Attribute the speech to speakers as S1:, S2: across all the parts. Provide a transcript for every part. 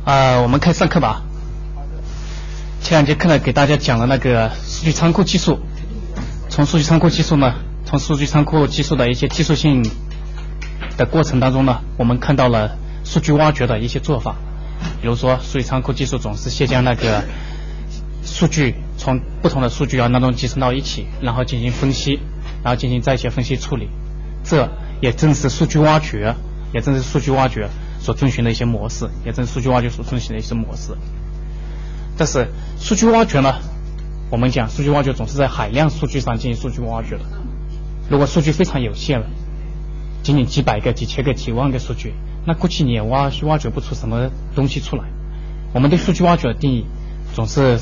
S1: 我们开始上课吧。前两节课呢，给大家讲了那个数据仓库技术。从数据仓库技术的一些技术性的过程当中呢，我们看到了数据挖掘的一些做法。比如说，数据仓库技术总是先将那个数据从不同的数据源当中集成到一起，然后进行分析，然后进行在线分析处理。这也正是数据挖掘所遵循的一些模式，但是数据挖掘呢，我们讲数据挖掘总是在海量数据上进行数据挖掘的。如果数据非常有限了，仅仅几百个、几千个、几万个数据，那估计你也挖掘不出什么东西出来。我们对数据挖掘的定义总是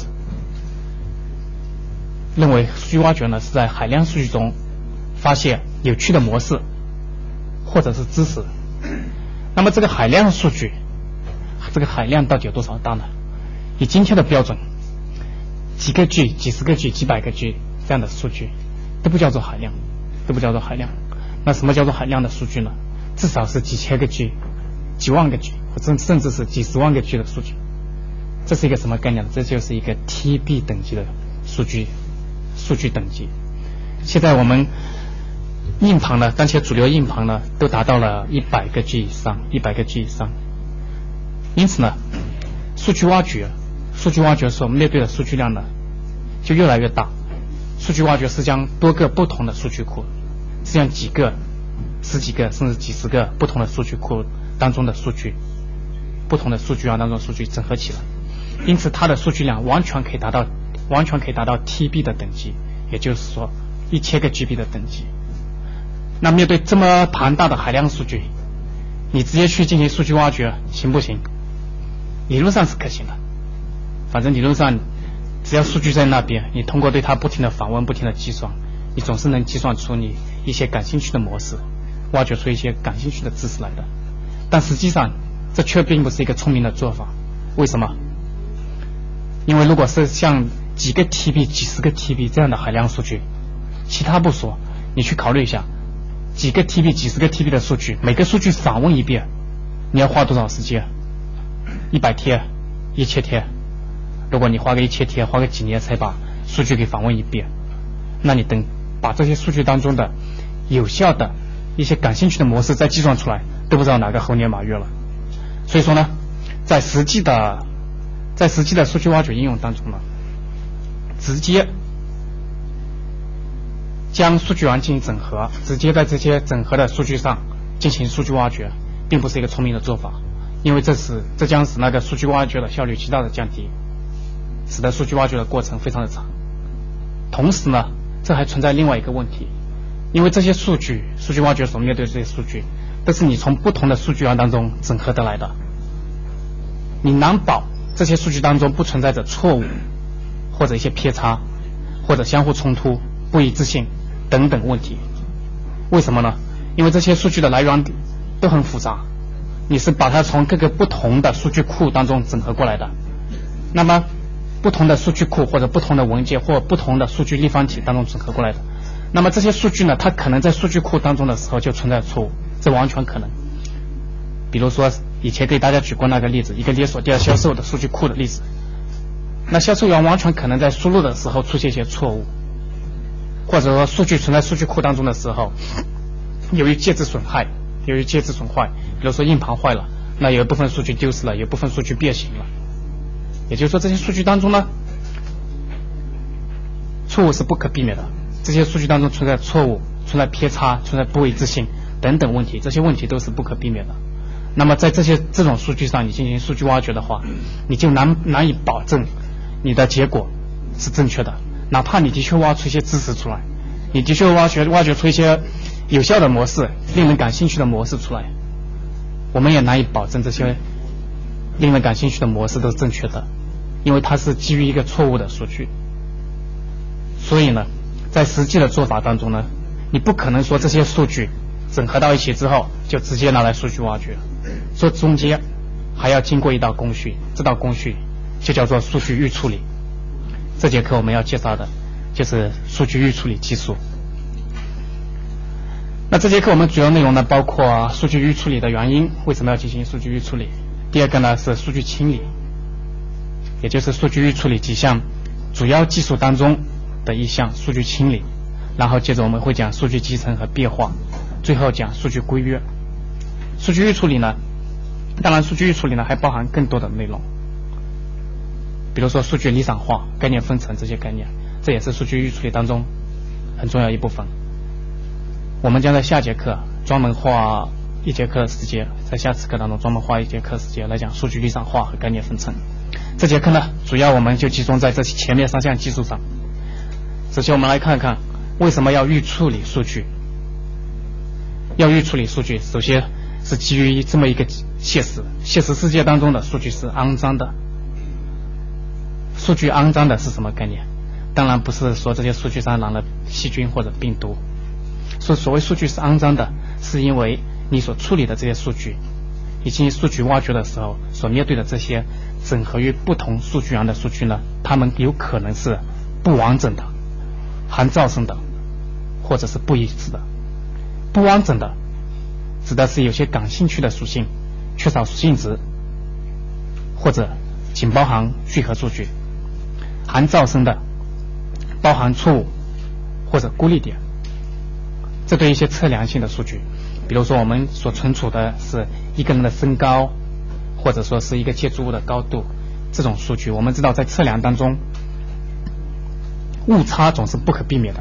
S1: 认为数据挖掘呢是在海量数据中发现有趣的模式或者是知识。那么这个海量数据，这个海量到底有多少大呢？以今天的标准，几个 G、几十个 G、几百个 G 这样的数据都不叫做海量，那什么叫做海量的数据呢？至少是几千个 G、几万个 G， 甚至是几十万个 G 的数据。这是一个什么概念呢？这就是一个 TB 等级的数据等级。现在我们硬盘呢，当前主流硬盘呢都达到了100个 G 以上。因此呢，数据挖掘所面对的数据量呢就越来越大。数据挖掘是将多个不同的数据库，是将几个、十几个甚至几十个不同的数据库当中的数据，不同的数据源当中的数据整合起来。因此它的数据量完全可以达到 TB 的等级，也就是说1000个 GB 的等级。那面对这么庞大的海量数据，你直接去进行数据挖掘行不行？理论上是可行的，反正理论上只要数据在那边，你通过对它不停的访问、不停的计算，你总是能计算出你一些感兴趣的模式，挖掘出一些感兴趣的知识来的。但实际上这却并不是一个聪明的做法。为什么？因为如果是像几个 TB、几十个 TB 这样的海量数据，其他不说，你去考虑一下，几个 TB、几十个 TB 的数据，每个数据访问一遍，你要花多少时间？100天、1000天。如果你花个1000天，花个几年才把数据给访问一遍，那你等把这些数据当中的有效的一些感兴趣的模式再计算出来，都不知道哪个猴年马月了。所以说呢，在实际的数据挖掘应用当中呢，直接将数据源进行整合，直接在这些整合的数据上进行数据挖掘，并不是一个聪明的做法。因为这将使那个数据挖掘的效率极大的降低，使得数据挖掘的过程非常的长。同时呢，这还存在另外一个问题，因为这些数据挖掘所面对的这些数据都是你从不同的数据源当中整合得来的，你难保这些数据当中不存在着错误或者一些偏差或者相互冲突、不一致性等等问题。为什么呢？因为这些数据的来源都很复杂，你是把它从各个不同的数据库当中整合过来的。那么不同的数据库或者不同的文件或不同的数据立方体当中整合过来的，那么这些数据呢，它可能在数据库当中的时候就存在错误，这完全可能。比如说以前给大家举过那个例子，一个连锁店销售的数据库的例子，那销售员完全可能在输入的时候出现一些错误，或者说数据存在数据库当中的时候，由于介质损坏，比如说硬盘坏了，那有一部分数据丢失了，有一部分数据变形了。也就是说，这些数据当中呢，错误是不可避免的。这些数据当中存在错误、存在偏差、存在不一致性等等问题，这些问题都是不可避免的。那么在这种数据上，你进行数据挖掘的话，你就难以保证你的结果是正确的。哪怕你的确挖出一些知识出来，你的确挖掘出一些有效的模式、令人感兴趣的模式出来，我们也难以保证这些令人感兴趣的模式都是正确的，因为它是基于一个错误的数据。所以呢，在实际的做法当中呢，你不可能说这些数据整合到一起之后就直接拿来数据挖掘，这中间还要经过一道工序，这道工序就叫做数据预处理。这节课我们要介绍的就是数据预处理技术。那这节课我们主要内容呢，包括数据预处理的原因，为什么要进行数据预处理， 第二个呢是数据清理，也就是数据预处理几项主要技术当中的一项数据清理。然后接着我们会讲数据集成和变化，最后讲数据规约。数据预处理呢，当然数据预处理呢还包含更多的内容，比如说数据理想化、概念分层这些概念，这也是数据预处理当中很重要一部分。我们将在下节课专门花1节课的时间，在下次课当中专门花1节课时间来讲数据理想化和概念分层。这节课呢，主要我们就集中在这前面3项技术上。首先我们来看看为什么要预处理数据。要预处理数据，首先是基于这么一个现实世界当中的数据是肮脏的。数据肮脏的是什么概念？当然不是说这些数据上染了细菌或者病毒。所谓数据是肮脏的，是因为你所处理的这些数据，以及数据挖掘的时候所面对的这些整合于不同数据源的数据呢，它们有可能是不完整的、含噪声的，或者是不一致的。不完整的指的是有些感兴趣的属性缺少属性值，或者仅包含聚合数据。含噪声的包含错误或者孤立点。这对一些测量性的数据，比如说我们所存储的是一个人的身高，或者说是一个建筑物的高度，这种数据我们知道在测量当中误差总是不可避免的，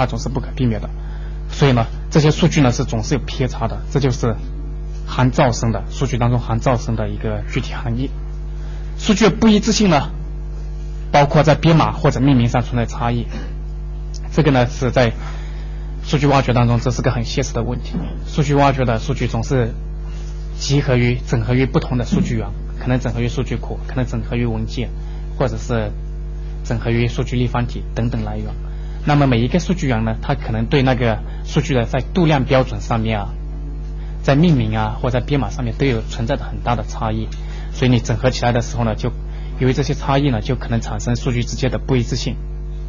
S1: 所以呢这些数据呢是总是有偏差的，这就是含噪声的数据当中含噪声的一个具体含义。数据的不一致性呢，包括在编码或者命名上存在差异，这个呢是在数据挖掘当中这是个很现实的问题。数据挖掘的数据总是整合于不同的数据源，可能整合于数据库，可能整合于文件，或者是整合于数据立方体等等来源。那么每一个数据源呢，它可能对那个数据的在度量标准上面啊，在命名啊或者在编码上面都有存在着很大的差异，所以你整合起来的时候呢，就由于这些差异呢，就可能产生数据之间的不一致性。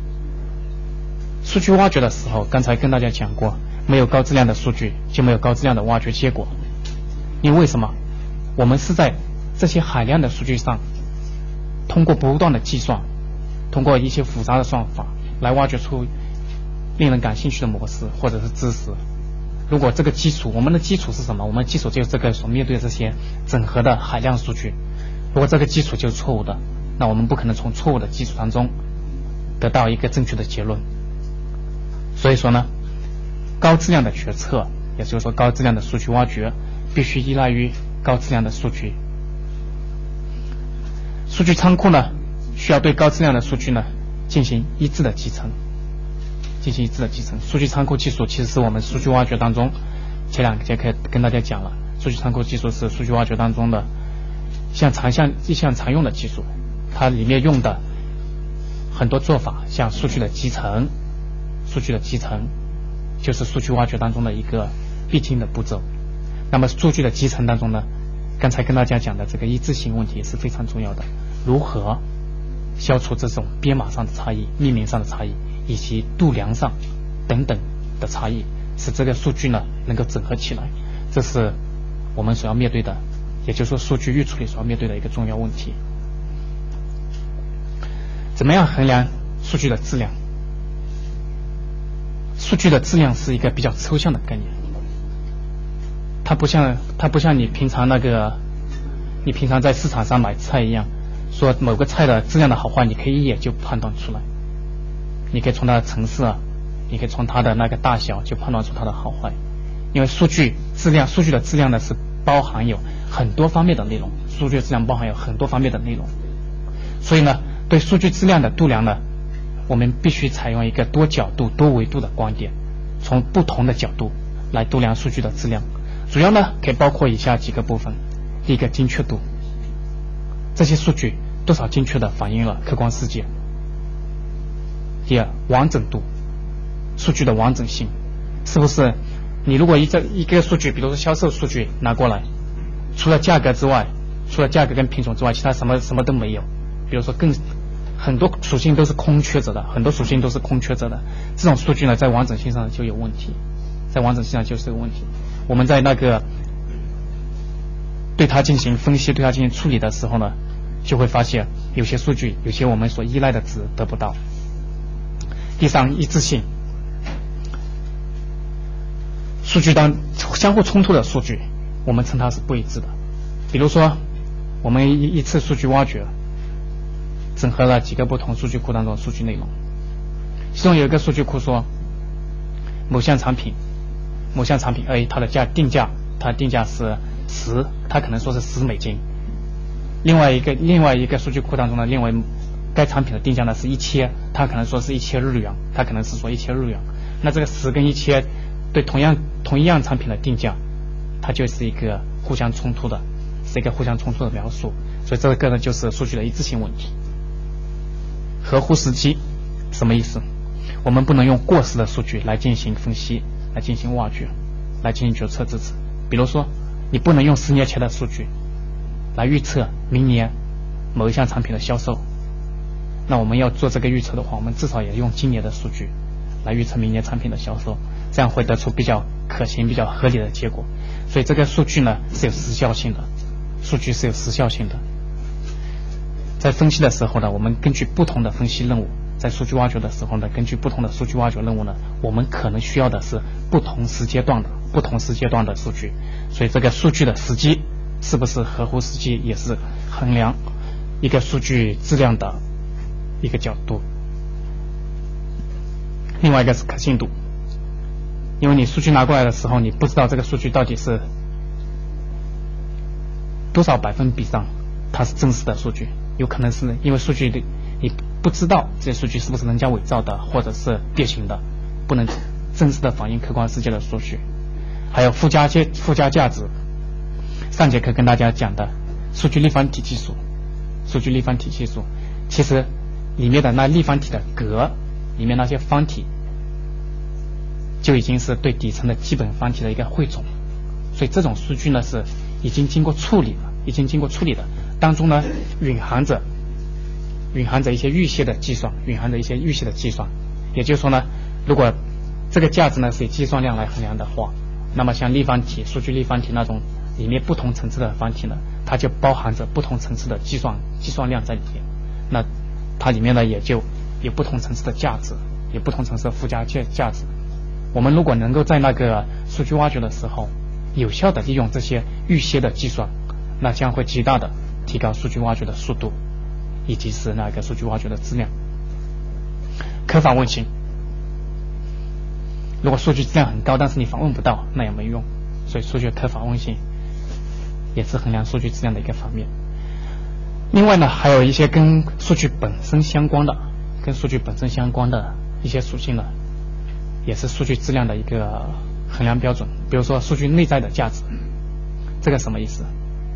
S1: 数据挖掘的时候，刚才跟大家讲过，没有高质量的数据就没有高质量的挖掘结果。因为什么？我们是在这些海量的数据上通过不断的计算，通过一些复杂的算法来挖掘出令人感兴趣的模式或者是知识。如果这个基础，我们的基础是什么？我们的基础就是这个所面对的这些整合的海量数据。如果这个基础就是错误的，那我们不可能从错误的基础当中得到一个正确的结论。所以说呢，高质量的决策，也就是说高质量的数据挖掘，必须依赖于高质量的数据。数据仓库呢，需要对高质量的数据呢进行一致的集成。数据仓库技术其实是我们数据挖掘当中前2节课跟大家讲了，数据仓库技术是数据挖掘当中的一项常用的技术，它里面用的很多做法，像数据的集成就是数据挖掘当中的一个必经的步骤。那么数据的集成当中呢，刚才跟大家讲的这个一致性问题是非常重要的，如何消除这种编码上的差异、命名上的差异以及度量上等等的差异，使这个数据呢能够整合起来，这是我们所要面对的，也就是说数据预处理所要面对的一个重要问题。怎么样衡量数据的质量？数据的质量是一个比较抽象的概念，它不像你平常在市场上买菜一样，说某个菜的质量的好坏，你可以一眼就判断出来，你可以从它的成色，你可以从它的那个大小就判断出它的好坏。因为数据的质量呢是包含有很多方面的内容，所以呢，对数据质量的度量呢，我们必须采用一个多角度、多维度的观点，从不同的角度来度量数据的质量。主要呢可以包括以下几个部分：第一个，精确度，这些数据多少精确的反映了客观世界；第二，完整度，数据的完整性，是不是你如果一个数据，比如说销售数据拿过来，除了价格跟品种之外，其他什么都没有，比如说很多属性都是空缺着的，这种数据呢在完整性上就有问题，我们在那个对它进行分析、对它进行处理的时候呢，就会发现有些数据、有些我们所依赖的值得不到。第三，一致性。数据当相互冲突的数据，我们称它是不一致的。比如说，我们一次数据挖掘，整合了几个不同数据库当中的数据内容，其中有一个数据库说，某项产品 A 它的定价是10，它可能说是10美金。另外一个数据库当中呢，认为该产品的定价呢是1000，它可能说是1000日元，它可能是说1000日元。那这个10跟1000对同一样产品的定价，它就是一个互相冲突的描述。所以这个呢就是数据的一致性问题。合乎时机什么意思？我们不能用过时的数据来进行分析，来进行挖掘，来进行决策支持。比如说，你不能用10年前的数据来预测明年某一项产品的销售。那我们要做这个预测的话，我们至少也用今年的数据来预测明年产品的销售，这样会得出比较可行、比较合理的结果。所以这个数据呢是有时效性的，在分析的时候呢，我们根据不同的分析任务，在数据挖掘的时候呢，根据不同的数据挖掘任务呢，我们可能需要的是不同时阶段的数据。所以这个数据的时机是不是合乎时机，也是衡量一个数据质量的一个角度。另外一个是可信度，因为你数据拿过来的时候，你不知道这个数据到底是多少百分比上它是真实的数据，有可能是因为数据你不知道这些数据是不是人家伪造的，或者是变形的，不能真实的反映客观世界的数据。还有附加价值，上节课跟大家讲的数据立方体技术，其实里面的那立方体的格里面那些方体就已经是对底层的基本方体的一个汇总，所以这种数据呢是已经经过处理的，当中呢蕴含着一些预先的计算，也就是说呢，如果这个价值呢是以计算量来衡量的话，那么像数据立方体那种里面不同层次的方体呢，它就包含着不同层次的计算量在里面，那它里面呢也就有不同层次的价值，有不同层次的附加价值。我们如果能够在那个数据挖掘的时候有效的利用这些预先的计算，那将会极大的提高数据挖掘的速度，以及是那个数据挖掘的质量。可访问性，如果数据质量很高，但是你访问不到，那也没用，所以数据可访问性也是衡量数据质量的一个方面。另外呢，还有一些跟数据本身相关的一些属性呢，也是数据质量的一个衡量标准。比如说数据内在的价值，这个什么意思？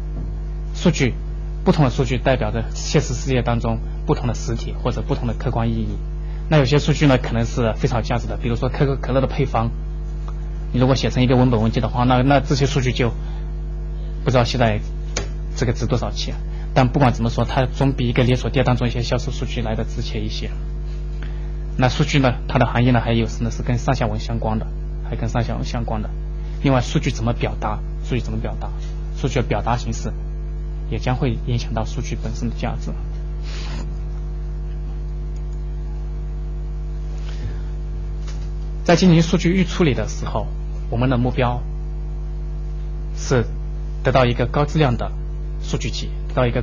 S1: 不同的数据代表着现实世界当中不同的实体或者不同的客观意义。那有些数据呢可能是非常有价值的，比如说可口可乐的配方，你如果写成一个文本文件的话，那这些数据就不知道现在这个值多少钱。但不管怎么说，它总比一个连锁店当中一些销售数据来的值钱一些。那数据呢，它的含义呢还有是跟上下文相关的，另外数据怎么表达，数据的表达形式也将会影响到数据本身的价值。在进行数据预处理的时候，我们的目标是得到一个高质量的数据集。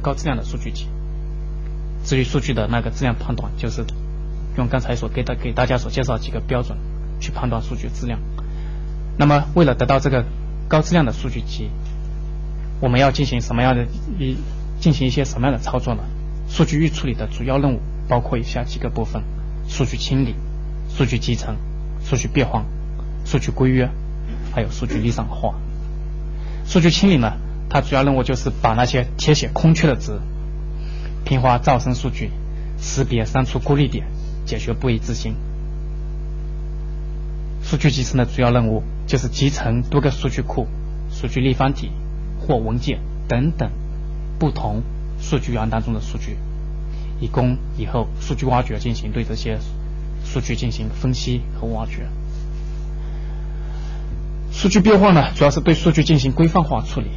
S1: 至于数据的那个质量判断，就是用刚才给大家所介绍几个标准去判断数据质量。那么为了得到这个高质量的数据集，我们要进行一些什么样的操作呢？数据预处理的主要任务包括以下几个部分：数据清理、数据集成、数据变换、数据规约，还有数据理想化。数据清理呢，它主要任务就是把那些填写空缺的值、平滑噪声数据、识别删除孤立点、解决不一致性。数据集成的主要任务就是集成多个数据库、数据立方体或文件等等不同数据源当中的数据，以供以后数据挖掘进行对这些数据进行分析和挖掘。数据变换呢，主要是对数据进行规范化处理，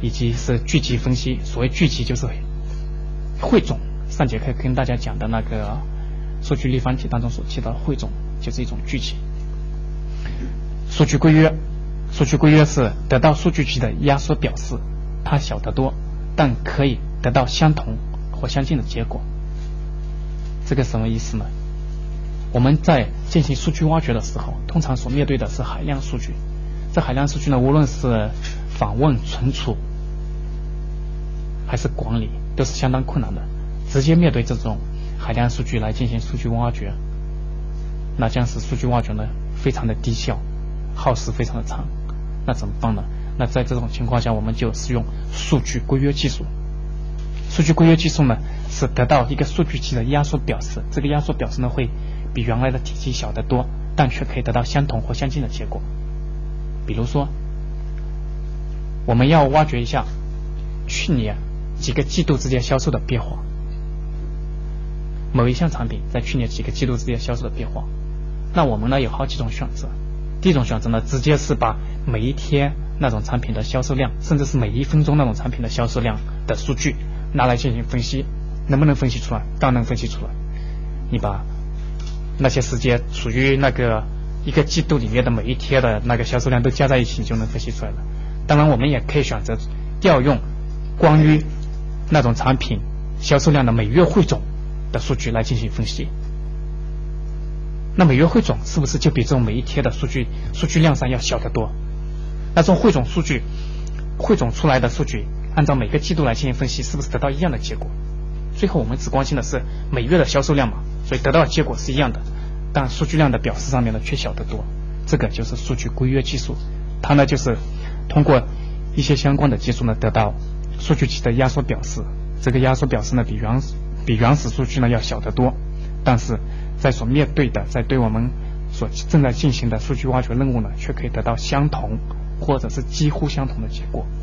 S1: 以及是聚集分析。所谓聚集就是汇总，上节课跟大家讲的那个数据立方体当中所提到的汇总，就是一种聚集。数据规约，数据规约是得到数据集的压缩表示，它小得多，但可以得到相同或相近的结果。这个什么意思呢？我们在进行数据挖掘的时候，通常所面对的是海量数据。这海量数据呢，无论是访问、存储还是管理，都是相当困难的。直接面对这种海量数据来进行数据挖掘，那将使数据挖掘呢非常的低效，耗时非常的长。那怎么办呢？那在这种情况下，我们就使用数据规约技术。数据规约技术呢，是得到一个数据集的压缩表示，这个压缩表示呢会比原来的体积小得多，但却可以得到相同或相近的结果。比如说，我们要挖掘一下去年几个季度之间销售的变化，某一项产品在去年几个季度之间销售的变化，那我们呢有好几种选择。第一种选择呢，直接是把每一天那种产品的销售量，甚至是每1分钟那种产品的销售量的数据拿来进行分析。能不能分析出来？当然能分析出来。你把那些时间属于那个一个季度里面的每一天的那个销售量都加在一起，就能分析出来了。当然我们也可以选择调用关于那种产品销售量的每月汇总的数据来进行分析。那每月汇总是不是就比这种每一天的数据量上要小得多？那这种汇总数据汇总出来的数据按照每个季度来进行分析，是不是得到一样的结果？最后我们只关心的是每月的销售量嘛，所以得到的结果是一样的，但数据量的表示上面呢却小得多。这个就是数据规约技术，它呢就是通过一些相关的技术呢得到数据集的压缩表示。这个压缩表示呢比原始数据呢要小得多，但是在所面对的，在对我们所正在进行的数据挖掘任务呢，却可以得到相同或者是几乎相同的结果。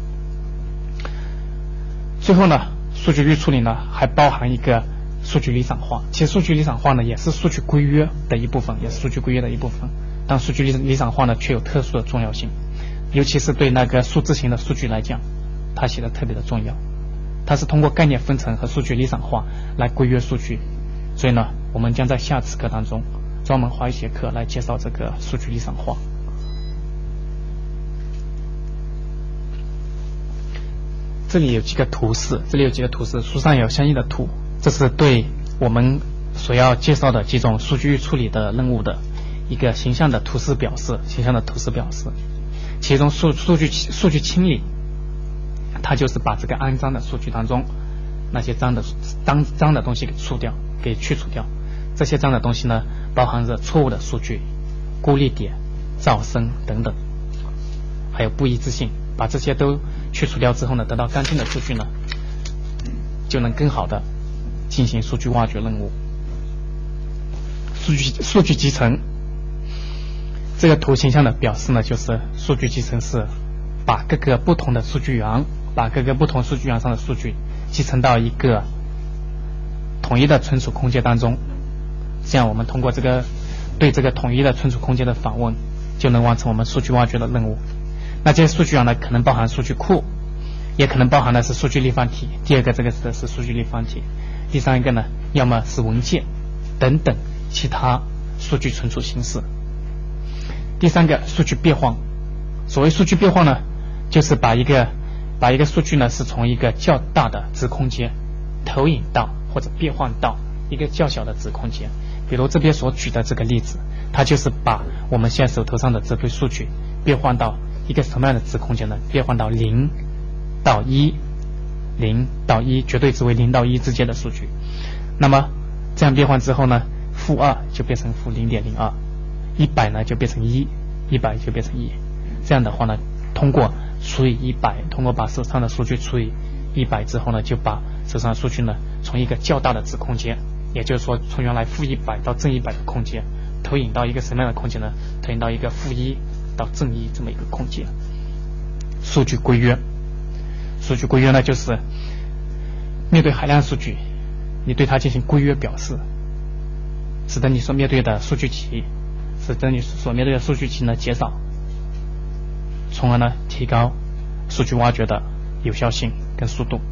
S1: 最后呢，数据预处理呢还包含一个数据理想化。其实数据理想化呢也是数据规约的一部分，但数据理想化呢却有特殊的重要性，尤其是对那个数字型的数据来讲，它显得特别的重要。它是通过概念分层和数据理想化来规约数据，所以呢，我们将在下次课当中专门花一节课来介绍这个数据理想化。这里有几个图示，书上有相应的图，这是对我们所要介绍的几种数据处理的任务的一个形象的图示表示。其中数据清理，它就是把这个肮脏的数据当中那些脏的东西给去除掉。这些脏的东西呢，包含着错误的数据、孤立点、噪声等等，还有不一致性。把这些都去除掉之后呢，得到干净的数据呢，就能更好的进行数据挖掘任务。数据集成，这个图形象的表示呢，就是数据集成是把各个不同数据源上的数据集成到一个统一的存储空间当中，这样我们通过对这个统一的存储空间的访问，就能完成我们数据挖掘的任务。那这些数据源呢，可能包含数据库，也可能包含的是数据立方体。第二个这个指的是数据立方体，第三个呢，要么是文件等等其他数据存储形式。第三个，数据变换。所谓数据变换呢，就是把一个数据呢是从一个较大的值空间投影到或者变换到一个较小的值空间。比如这边所举的这个例子，它就是把我们现在手头上的这堆数据变换到一个什么样的值空间呢？变换到0到1，绝对值为0到1之间的数据。那么这样变换之后呢，-2就变成-0.02，100呢就变成100就变成1。这样的话呢，通过除以100，通过把手上的数据除以100之后呢，就把手上的数据呢从一个较大的值空间，也就是说从原来-100到+100的空间，投影到一个什么样的空间呢？投影到一个-1到+1这么一个空间。数据规约呢，就是面对海量数据，你对它进行规约表示，使得你所面对的数据集呢减少，从而呢提高数据挖掘的有效性跟速度。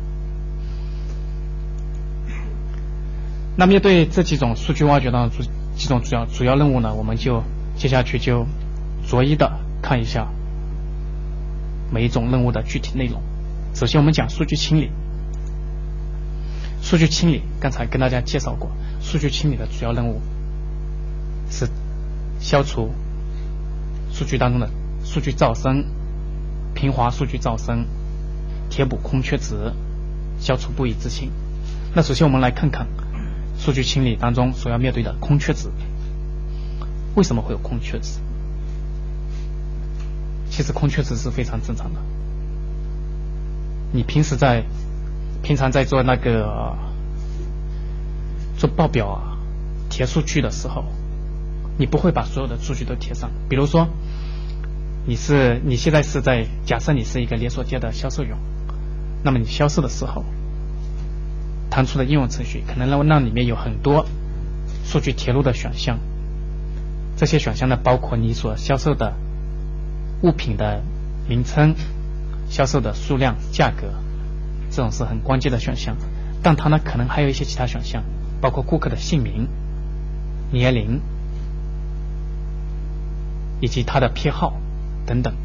S1: 那面对这几种数据挖掘当中几种主要任务呢，我们就接下去就逐一的看一下每一种任务的具体内容。首先我们讲数据清理。数据清理刚才跟大家介绍过，数据清理的主要任务是消除数据当中的数据噪声，平滑数据噪声，填补空缺值，消除不一致性。那首先我们来看看数据清理当中所要面对的空缺值。为什么会有空缺值？其实空缺值是非常正常的。你平常在做那个做报表啊，填数据的时候，你不会把所有的数据都填上。比如说你现在是在假设你是一个连锁店的销售员，那么你销售的时候弹出的应用程序可能让里面有很多数据填入的选项。这些选项呢，包括你所销售的物品的名称、销售的数量、价格，这种是很关键的选项。但它呢可能还有一些其他选项，包括顾客的姓名、年龄以及他的偏好等等。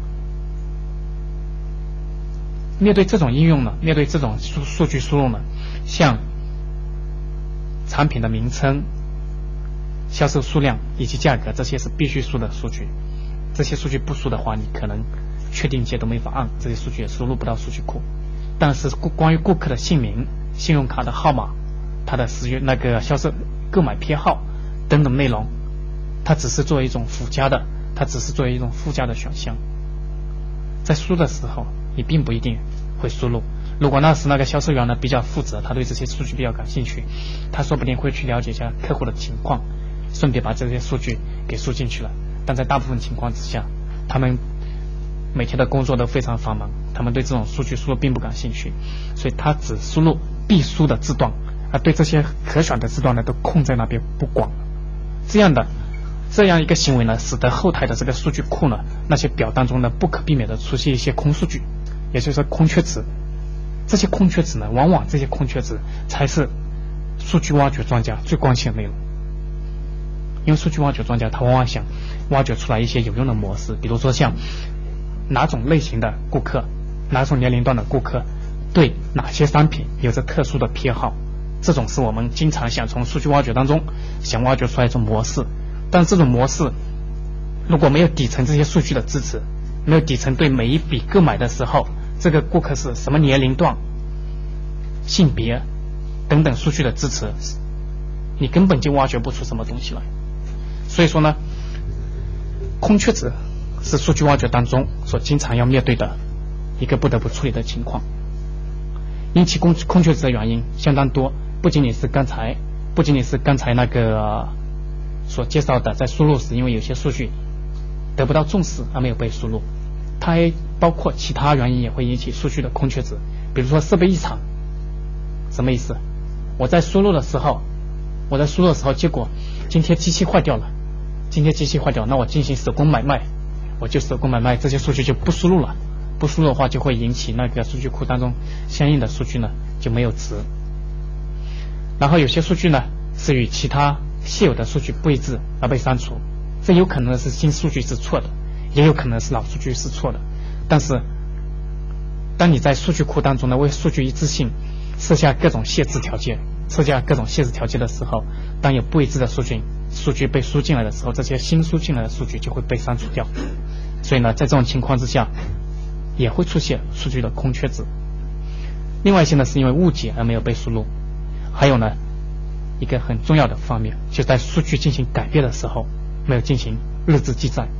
S1: 面对这种应用呢，面对这种数据输入呢，像产品的名称、销售数量以及价格，这些是必须输的数据。这些数据不输的话，你可能确定键都没法按，这些数据也输入不到数据库。但是关于顾客的姓名、信用卡的号码、他的销售购买偏好等等内容，它只是作为一种附加的，它只是作为一种附加的选项。在输的时候你并不一定会输入。如果那个销售员呢比较负责，他对这些数据比较感兴趣，他说不定会去了解一下客户的情况，顺便把这些数据给输进去了。但在大部分情况之下，他们每天的工作都非常繁忙，他们对这种数据输入并不感兴趣，所以他只输入必输的字段，而对这些可选的字段呢都空在那边不管。这样一个行为呢，使得后台的这个数据库呢，那些表当中呢不可避免的出现一些空数据，也就是说空缺值。这些空缺值呢，往往这些空缺值才是数据挖掘专家最关心的内容。因为数据挖掘专家他往往想挖掘出来一些有用的模式，比如说像哪种类型的顾客，哪种年龄段的顾客对哪些商品有着特殊的偏好，这种是我们经常想从数据挖掘当中想挖掘出来一种模式。但这种模式如果没有底层这些数据的支持，没有底层对每一笔购买的时候这个顾客是什么年龄段、性别等等数据的支持，你根本就挖掘不出什么东西来。所以说呢，空缺值是数据挖掘当中所经常要面对的一个不得不处理的情况。引起空缺值的原因相当多，不仅仅是刚才那个所介绍的在输入时因为有些数据得不到重视而没有被输入，它还包括其他原因也会引起数据的空缺值。比如说设备异常，什么意思？我在输入的时候结果今天机器坏掉了，那我进行手工买卖，这些数据就不输入了，不输入的话就会引起那个数据库当中相应的数据呢就没有值。然后有些数据呢是与其他现有的数据不一致而被删除，这有可能是新数据是错的，也有可能是老数据是错的。但是当你在数据库当中呢为数据一致性设下各种限制条件的时候，当有不一致的数据被输进来的时候，这些新输进来的数据就会被删除掉。所以呢在这种情况之下也会出现数据的空缺值。另外一些呢是因为误解而没有被输入，还有呢一个很重要的方面，就在数据进行改变的时候没有进行日志记载。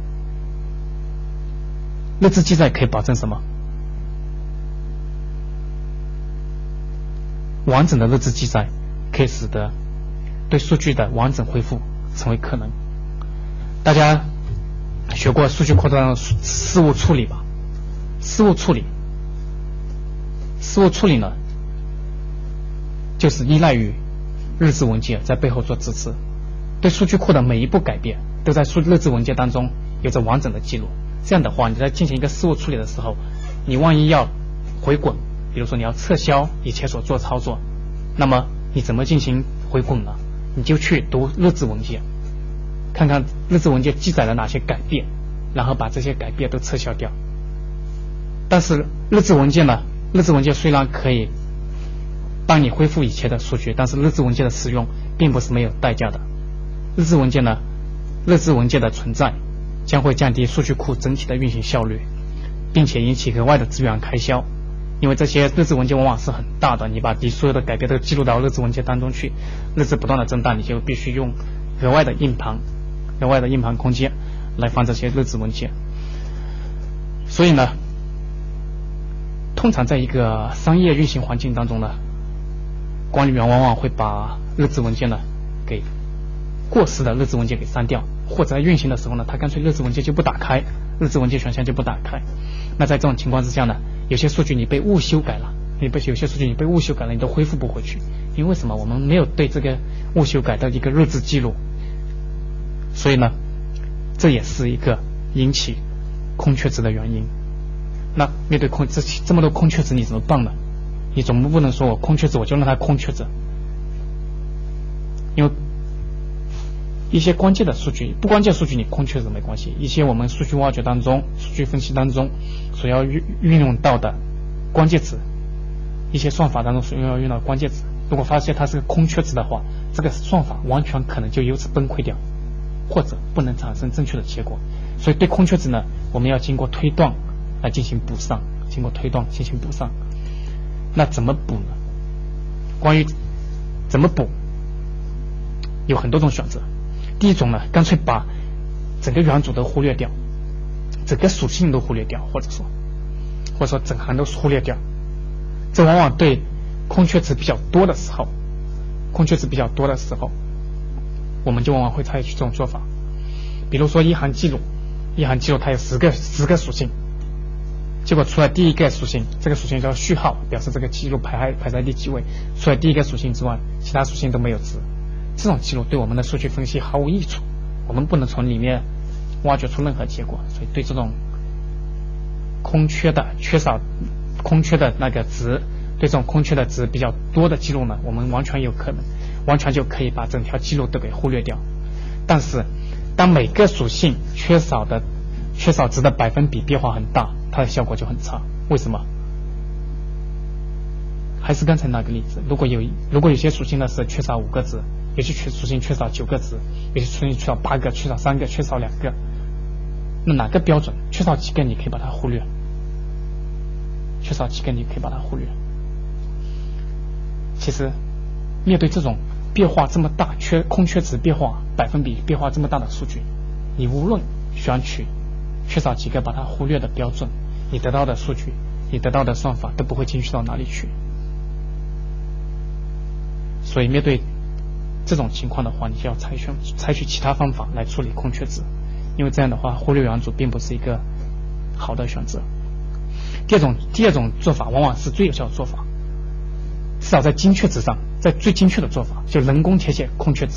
S1: 日志记载可以保证什么？完整的日志记载可以使得对数据的完整恢复成为可能。大家学过数据库的事务处理吧？事务处理呢就是依赖于日志文件在背后做支持，对数据库的每一步改变都在日志文件当中有着完整的记录。这样的话你在进行一个事务处理的时候，你万一要回滚，比如说你要撤销以前所做操作，那么你怎么进行回滚呢？你就去读日志文件，看看日志文件记载了哪些改变，然后把这些改变都撤销掉。但是日志文件呢，日志文件虽然可以帮你恢复以前的数据，但是日志文件的使用并不是没有代价的。日志文件的存在将会降低数据库整体的运行效率，并且引起额外的资源开销。因为这些日志文件往往是很大的，你把你所有的改变都记录到日志文件当中去，日志不断的增大，你就必须用额外的硬盘空间来放这些日志文件。所以呢，通常在一个商业运行环境当中呢，管理员往往会把日志文件呢给过时的日志文件给删掉，或者在运行的时候呢，他干脆日志文件就不打开，日志文件选项就不打开。那在这种情况之下呢，有些数据你被误修改了，你都恢复不回去，因为什么？我们没有对这个误修改的一个日志记录。所以呢，这也是一个引起空缺值的原因。那面对这么多空缺值，你怎么办呢？你总不能说我空缺值我就让它空缺着，因为一些关键的数据，不关键数据你空缺值没关系，一些我们数据挖掘当中、数据分析当中所要运用到的关键词，一些算法当中所要用到的关键词，如果发现它是个空缺值的话，这个算法完全可能就由此崩溃掉，或者不能产生正确的结果。所以对空缺值呢，我们要经过推断来进行补上，那怎么补呢？关于怎么补，有很多种选择。第一种呢，干脆把整个元组都忽略掉，整个属性都忽略掉，或者说整行都忽略掉。这往往对空缺值比较多的时候，我们就往往会采取这种做法。比如说一行记录它有10个属性，结果出来第一个属性，这个属性叫序号，表示这个记录排在第几位，除了第一个属性之外，其他属性都没有值。这种记录对我们的数据分析毫无益处，我们不能从里面挖掘出任何结果。所以对这种缺少空缺的那个值，对这种空缺的值比较多的记录呢，我们完全就可以把整条记录都给忽略掉。但是当每个属性缺少值的百分比变化很大，它的效果就很差。为什么？还是刚才那个例子，如果有些属性呢是缺少5个值，有些属性缺少9个值，有些属性缺少8个，缺少3个，缺少2个，那哪个标准？缺少几个你可以把它忽略，其实面对这种变化这么大，空缺值变化百分比变化这么大的数据，你无论选取缺少几个把它忽略的标准，你得到的数据，你得到的算法都不会精确到哪里去。所以面对这种情况的话，你就要采取其他方法来处理空缺值，因为这样的话忽略元组并不是一个好的选择。第二种做法往往是最有效的做法，至少在精确值上，在最精确的做法就人工填写空缺值。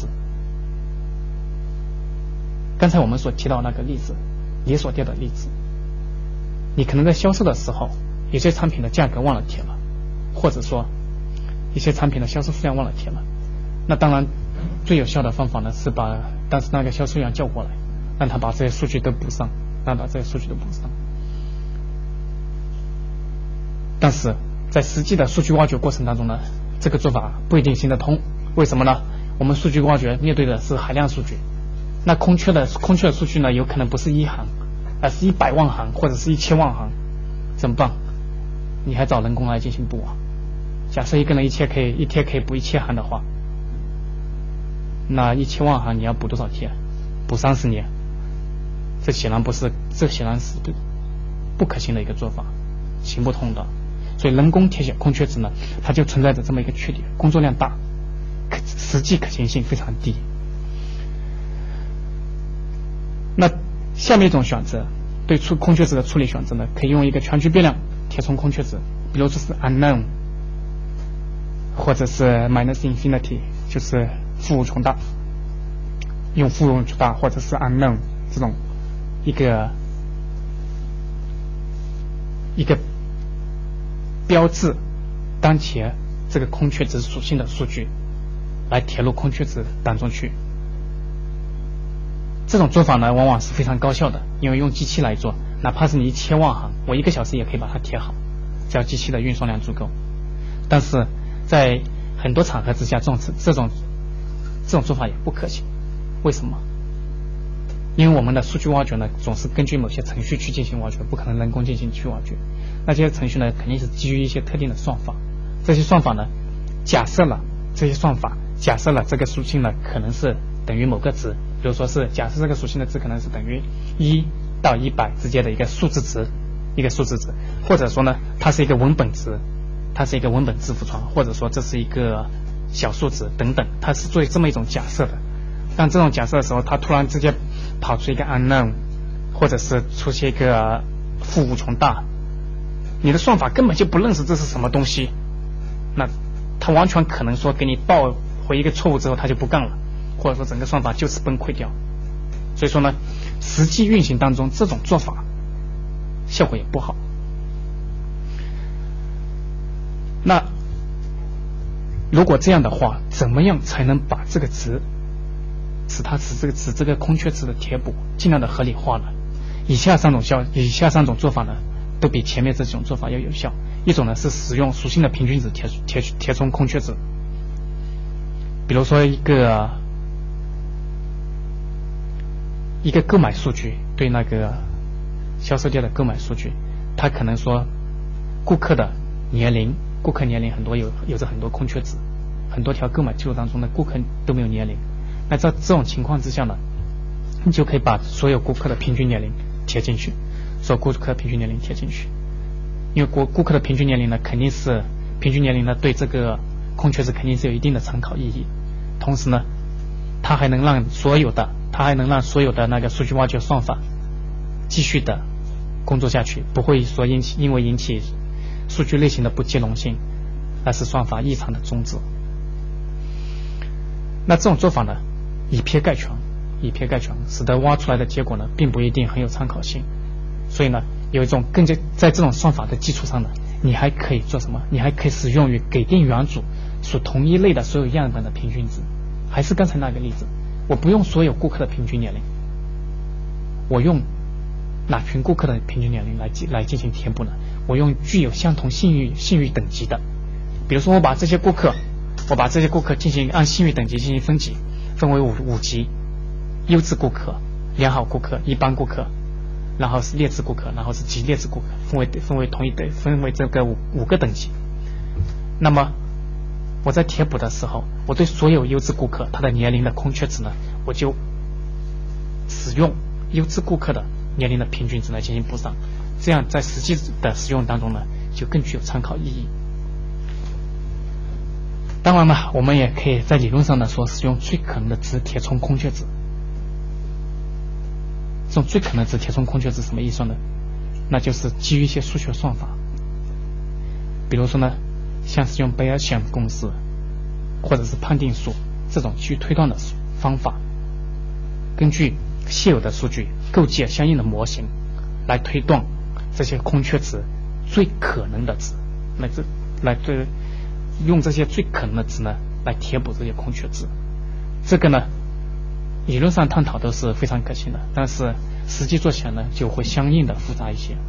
S1: 刚才我们所提到那个例子，连锁店的例子，你可能在销售的时候有些产品的价格忘了填了，或者说一些产品的销售数量忘了填了，那当然最有效的方法呢是把当时那个销售员叫过来，让他把这些数据都补上。但是在实际的数据挖掘过程当中呢，这个做法不一定行得通。为什么呢？我们数据挖掘面对的是海量数据，那空缺的数据呢，有可能不是1行，而是100万行或者是1000万行，怎么办？你还找人工来进行补啊？假设一个人一天可以补1000行的话，那1000万行你要补多少天？补30年，这显然是不可行的一个做法，行不通的。所以人工填写空缺值呢，它就存在着这么一个缺点，工作量大，实际可行性非常低。那下面一种选择，对空缺值的处理选择呢，可以用一个全局变量填充空缺值，比如说是 unknown， 或者是 -infinity， 就是负无穷大，用负无穷大或者是 unknown 这种一个标志当前这个空缺值属性的数据来填入空缺值当中去。这种做法呢，往往是非常高效的，因为用机器来做，哪怕是你1000万行，我1个小时也可以把它填好，只要机器的运算量足够。但是在很多场合之下，这种做法也不可行。为什么？因为我们的数据挖掘呢，总是根据某些程序去进行挖掘，不可能人工进行去挖掘。那这些程序呢，肯定是基于一些特定的算法。这些算法呢，假设了这个属性呢，可能是等于某个值，比如说是假设这个属性的值可能是等于1到100之间的一个数字值，或者说呢，它是一个文本值，它是一个文本字符串，或者说这是一个小数值等等，它是做这么一种假设的。当这种假设的时候，它突然之间跑出一个 unknown， 或者是出现一个负无穷大，你的算法根本就不认识这是什么东西，那它完全可能说给你报回一个错误之后，它就不干了，或者说整个算法就此崩溃掉。所以说呢，实际运行当中这种做法效果也不好。那如果这样的话，怎么样才能把这个值使这个空缺值的填补尽量的合理化呢？以下三种做法呢，都比前面这种做法要有效。一种呢是使用属性的平均值填充空缺值，比如说一个购买数据，对那个销售店的购买数据，它可能说顾客年龄很多有着很多空缺值，很多条购买记录当中的顾客都没有年龄。那在这种情况之下呢，你就可以把所有顾客的平均年龄贴进去，因为顾客的平均年龄呢，对这个空缺值肯定是有一定的参考意义。同时呢，它还能让所有的那个数据挖掘算法继续的工作下去，不会说因为引起数据类型的不兼容性，那是算法异常的终止。那这种做法呢，以偏概全，使得挖出来的结果呢，并不一定很有参考性。所以呢，有一种在这种算法的基础上呢，你还可以做什么？你还可以使用于给定元组属同一类的所有样本的平均值。还是刚才那个例子，我不用所有顾客的平均年龄，我用哪群顾客的平均年龄来进行填补呢？我用具有相同信誉等级的，比如说我把这些顾客进行按信誉等级进行分级，分为五级：优质顾客、良好顾客、一般顾客，然后是劣质顾客，然后是极劣质顾客，分为这个5个等级。那么我在填补的时候，我对所有优质顾客他的年龄的空缺值呢，我就使用优质顾客的年龄的平均值来进行补上，这样在实际的使用当中呢，就更具有参考意义。当然了，我们也可以在理论上呢说，使用最可能的值填充空缺值。这种最可能的值填充空缺值什么意思呢？那就是基于一些数学算法，比如说呢，像使用贝尔显公式或者是判定数这种基于推断的方法，根据现有的数据构建相应的模型，来推断这些空缺值最可能的值，用这些最可能的值呢来填补这些空缺值。这个呢，理论上探讨都是非常可行的，但是实际做起来呢就会相应的复杂一些。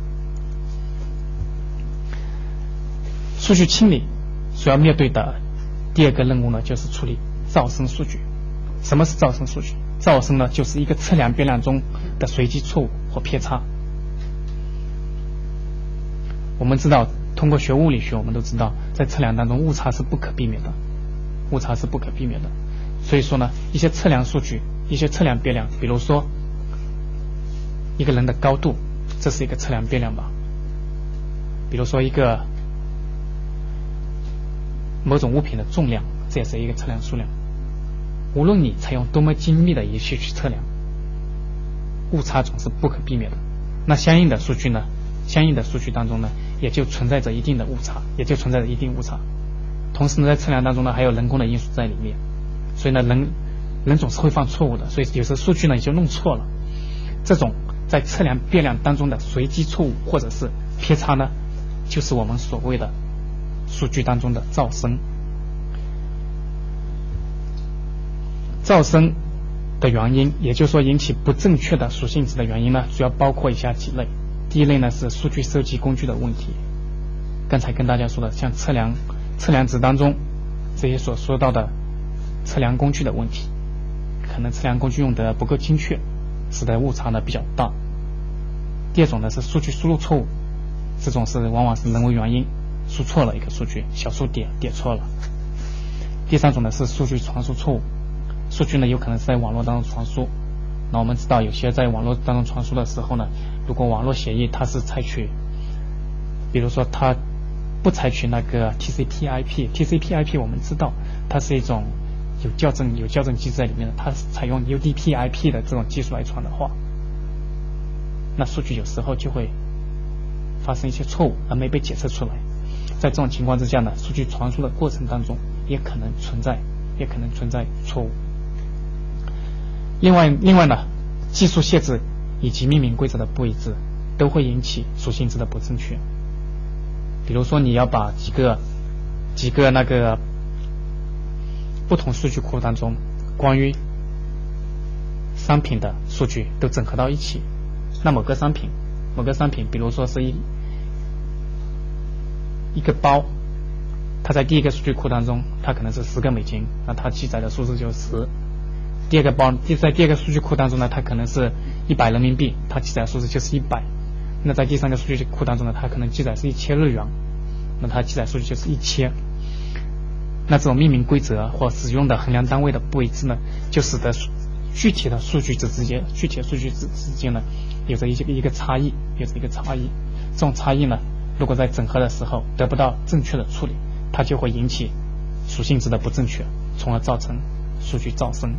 S1: 数据清理所要面对的第二个任务呢，就是处理噪声数据。什么是噪声数据？噪声呢，就是一个测量变量中的随机错误或偏差。我们知道，通过学物理学，我们都知道，在测量当中误差是不可避免的，所以说呢，一些测量数据，一些测量变量，比如说一个人的高度，这是一个测量变量吧。比如说一个某种物品的重量，这也是一个测量数量。无论你采用多么精密的仪器去测量，误差总是不可避免的。那相应的数据当中呢，也就存在着一定误差。同时呢，在测量当中呢，还有人工的因素在里面，所以呢，人总是会犯错误的，所以有时候数据呢也就弄错了。这种在测量变量当中的随机错误或者是偏差呢，就是我们所谓的数据当中的噪声。噪声的原因，也就是说引起不正确的属性值的原因呢，主要包括以下几类。第一类呢是数据收集工具的问题，刚才跟大家说的，像测量值当中这些所说到的测量工具的问题，可能测量工具用得不够精确，使得误差呢比较大。第二种呢是数据输入错误，这种是往往是人为原因，输错了一个数据，小数点错了。第三种呢是数据传输错误，数据呢有可能是在网络当中传输，那我们知道有些在网络当中传输的时候呢，如果网络协议它是采取，比如说它不采取那个 TCP/IP 我们知道它是一种有校正机制在里面的，它是采用 UDP/IP 的这种技术来传的话，那数据有时候就会发生一些错误而没被检测出来。在这种情况之下呢，数据传输的过程当中也可能存在错误。另外呢，技术限制以及命名规则的不一致都会引起属性值的不正确。比如说你要把几个那个不同数据库当中关于商品的数据都整合到一起，那某个商品比如说是一个包，它在第一个数据库当中它可能是$10，那它记载的数字就是10。第二个包在第二个数据库当中呢，它可能是$100，它记载的数字就是100。那在第三个数据库当中呢，它可能记载是$1000，那它记载数据就是1000。那这种命名规则或使用的衡量单位的不一致呢，就使得具体的数据值之间呢有着一个差异。这种差异呢，如果在整合的时候得不到正确的处理，它就会引起属性值的不正确，从而造成数据噪声。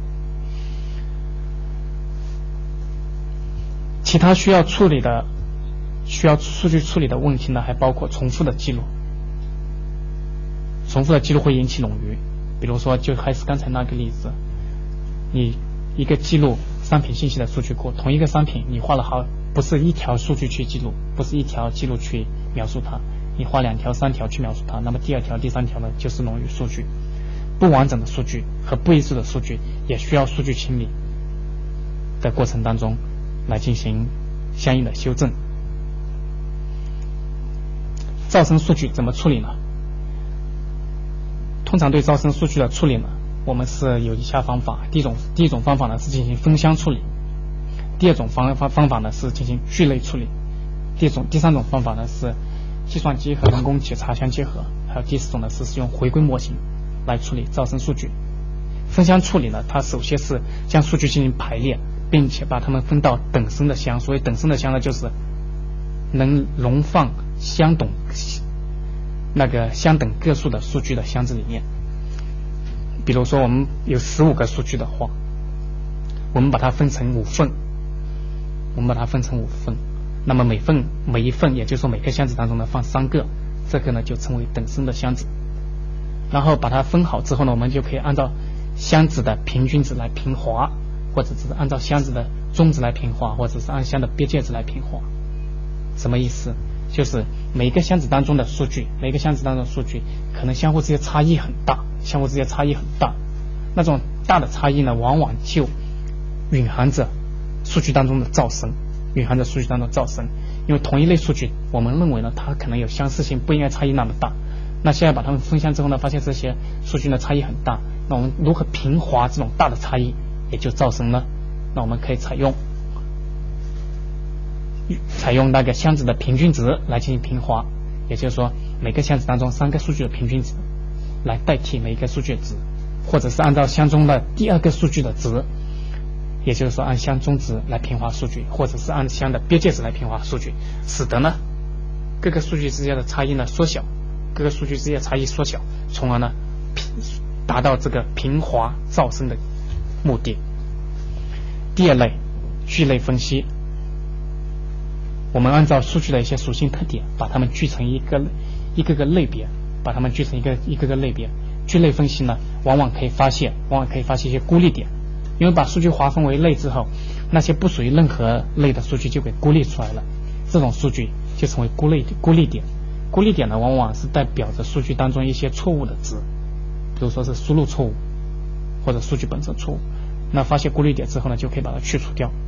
S1: 其他需要数据处理的问题呢，还包括重复的记录。重复的记录会引起冗余，比如说就还是刚才那个例子，你一个记录商品信息的数据库，同一个商品你花了不是一条数据去记录，不是一条记录去描述它，你花2条3条去描述它，那么第2条第3条呢就是冗余数据。不完整的数据和不一致的数据也需要数据清理的过程当中来进行相应的修正。噪声数据怎么处理呢？通常对噪声数据的处理呢，我们是有以下方法。第一种方法呢是进行分箱处理，第二种方法呢是进行聚类处理，第三种方法呢是计算机和人工检查相结合，还有第4种呢是使用回归模型来处理噪声数据。分箱处理呢，它首先是将数据进行排列，并且把它们分到等深的箱。所谓等深的箱呢，就是能容放相等个数的数据的箱子里面。比如说我们有15个数据的话，我们把它分成5份，那么每一份也就是说每个箱子当中呢放3个，这个呢就称为等深的箱子。然后把它分好之后呢，我们就可以按照箱子的平均值来平滑，或者是按照箱子的中值来平滑，或者是按箱的边界值来平滑。什么意思？就是每一个箱子当中的数据可能相互之间差异很大，那种大的差异呢，往往就蕴含着数据当中的噪声。因为同一类数据，我们认为呢它可能有相似性，不应该差异那么大。那现在把它们分箱之后呢，发现这些数据呢差异很大，那我们如何平滑这种大的差异，也就噪声呢？那我们可以采用那个箱子的平均值来进行平滑，也就是说每个箱子当中3个数据的平均值来代替每一个数据的值，或者是按照箱中的第2个数据的值，也就是说按箱中值来平滑数据，或者是按箱的边界值来平滑数据，使得呢各个数据之间的差异呢缩小，从而呢达到这个平滑噪声的目的。第2类，聚类分析。我们按照数据的一些属性特点，把它们聚成一个个类别，聚类分析呢，往往可以发现一些孤立点。因为把数据划分为类之后，那些不属于任何类的数据就给孤立出来了，这种数据就成为孤立点。 孤立点呢，往往是代表着数据当中一些错误的值，比如说是输入错误或者数据本身错误。那发现孤立点之后呢，就可以把它去除掉。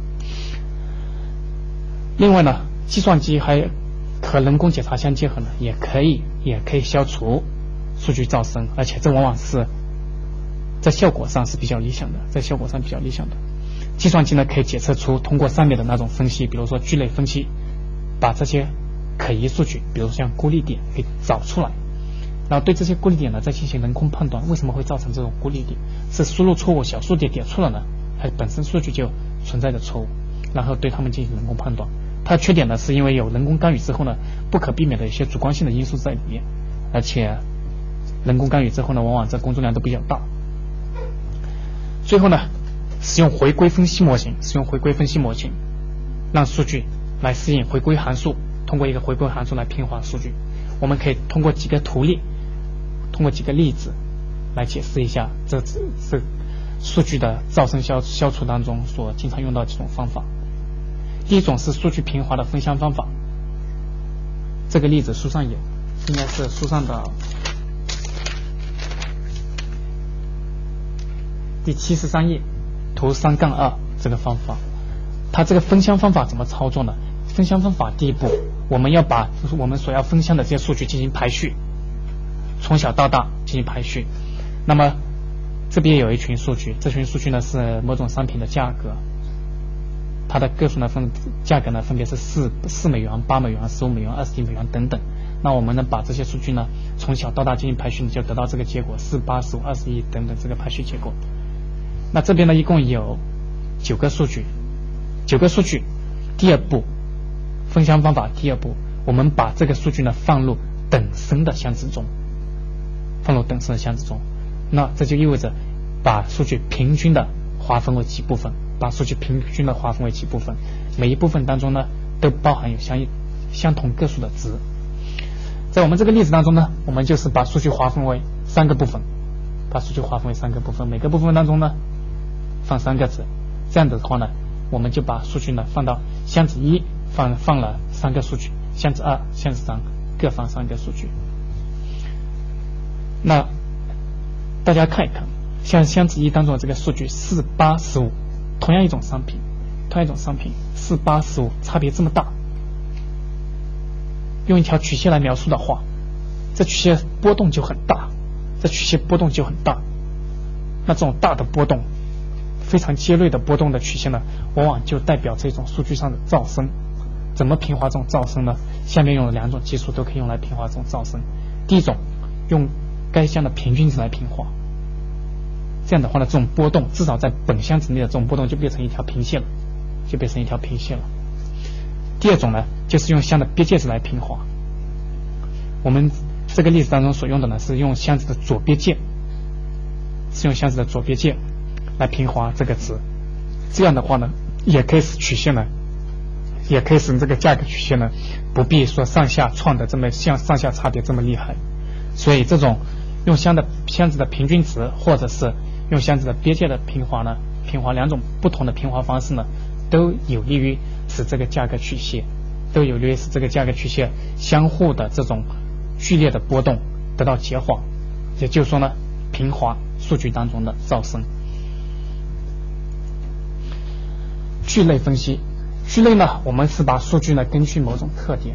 S1: 另外呢，计算机还和人工检查相结合呢，也可以消除数据噪声，而且这往往是在效果上是比较理想的，计算机呢可以检测出通过上面的那种分析，比如说聚类分析，把这些可疑数据，比如像孤立点给找出来，然后对这些孤立点呢再进行人工判断，为什么会造成这种孤立点？是输入错误小数点点错了呢，还是本身数据就存在着错误？然后对它们进行人工判断。它的缺点呢，是因为有人工干预之后呢，不可避免的一些主观性的因素在里面，而且人工干预之后呢，往往这工作量都比较大。最后呢，使用回归分析模型，让数据来适应回归函数，通过一个回归函数来平滑数据。我们可以通过几个图例，通过几个例子来解释一下这数据的噪声消除当中所经常用到几种方法。第一种是数据平滑的分享方法，这个例子书上有，应该是书上的第73页图3-2这个方法。它这个分享方法怎么操作呢？分享方法第一步，我们要把我们所要分享的这些数据进行排序，从小到大进行排序。那么这边有一群数据，这群数据呢是某种商品的价格，它的个数呢价格呢分别是4美元、8美元、15美元、21美元等等。那我们呢把这些数据呢从小到大进行排序，就得到这个结果，4、8、15、21等等这个排序结果。那这边呢一共有9个数据。第二步，分享方法第二步，我们把这个数据呢放入等深的箱子中，那这就意味着把数据平均的划分为几部分，每一部分当中呢都包含有相同个数的值。在我们这个例子当中呢，我们就是把数据划分为3个部分，每个部分当中呢放3个值。这样子的话呢，我们就把数据呢放到箱子1放了3个数据，箱子2、箱子3各放3个数据。那大家看一看，像箱子1当中的这个数据4、8、15，同样一种商品4、8、15差别这么大，用一条曲线来描述的话，这曲线波动就很大。那这种大的波动，非常尖锐的波动的曲线呢，往往就代表这种数据上的噪声。怎么平滑这种噪声呢？下面用了2种技术都可以用来平滑这种噪声。第一种，用该箱的平均值来平滑，这样的话呢，这种波动至少在本箱子内的这种波动就变成一条平线了。第二种呢，就是用箱的边界值来平滑。我们这个例子当中所用的呢，是用箱子的左边界来平滑这个值。这样的话呢，也可以使这个价格曲线呢不必说上下创的这么上下差别这么厉害。所以这种用箱子的平均值，或者是用箱子的边界的平滑2种不同的平滑方式呢，都有利于使这个价格曲线相互的这种剧烈的波动得到减缓，也就是说呢，平滑数据当中的噪声。聚类分析，聚类呢，我们是把数据呢根据某种特点，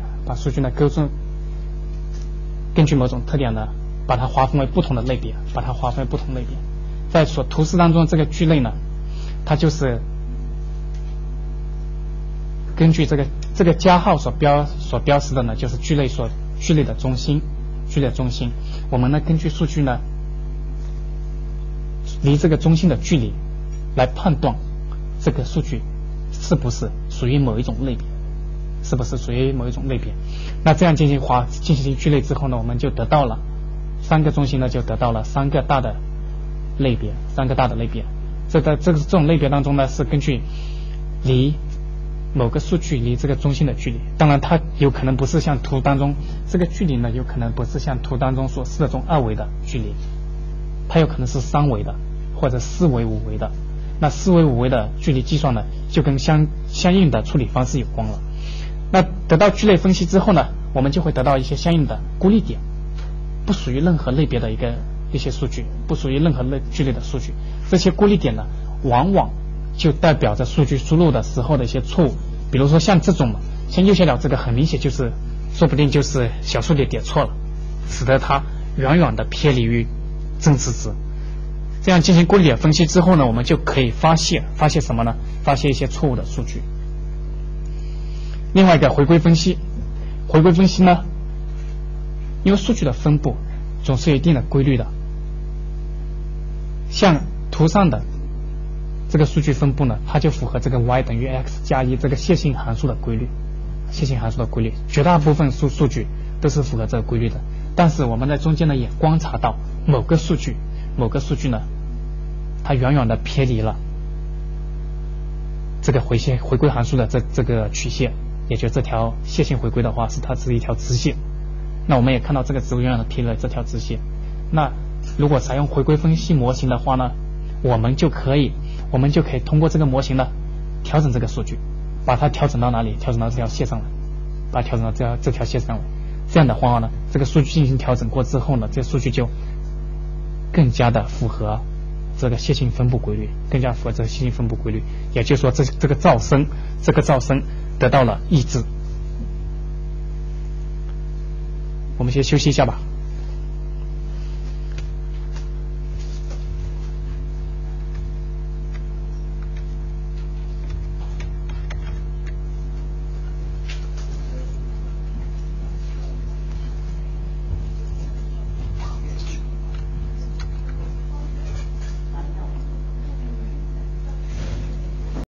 S1: 把它划分为不同的类别。在所图示当中这个聚类呢，它就是根据这个加号所标识的呢，就是聚类的中心。我们呢根据数据呢离这个中心的距离来判断这个数据是不是属于某一种类别。那这样进行聚类之后呢，我们就得到了3个中心呢，就得到了3个大的类别。这种类别当中呢，是根据离某个数据离这个中心的距离。当然它有可能不是像图当中这个距离呢，有可能不是像图当中所示的这种2维的距离，它有可能是3维的或者4维、5维的。那4维、5维的距离计算呢，就跟相应的处理方式有关了。那得到聚类分析之后呢， 我们就会得到一些相应的孤立点，不属于任何类别的一些数据，不属于任何聚类的数据。这些孤立点呢，往往就代表着数据输入的时候的一些错误。比如说像这种，像右下角这个，很明显就是说不定就是小数点点错了，使得它远远的偏离于真实值。这样进行孤立点分析之后呢，我们就可以发现什么呢？发现一些错误的数据。另外一个回归分析，回归分析呢，因为数据的分布总是有一定的规律的，像图上的这个数据分布呢，它就符合这个 y 等于 x 加1这个线性函数的规律，绝大部分数据都是符合这个规律的。但是我们在中间呢也观察到某个数据呢，它远远的偏离了这个回归函数的这个曲线，也就这条线性回归的话，它是一条直线。那我们也看到这个植物远远的偏离了这条直线。那如果采用回归分析模型的话呢，我们就可以通过这个模型呢调整这个数据，把它调整到哪里？调整到这条线上来，把它调整到这条线上来。这样的话呢，这个数据进行调整过之后呢，这数据就更加的符合这个线性分布规律，也就是说这个噪声得到了抑制。我们先休息一下吧。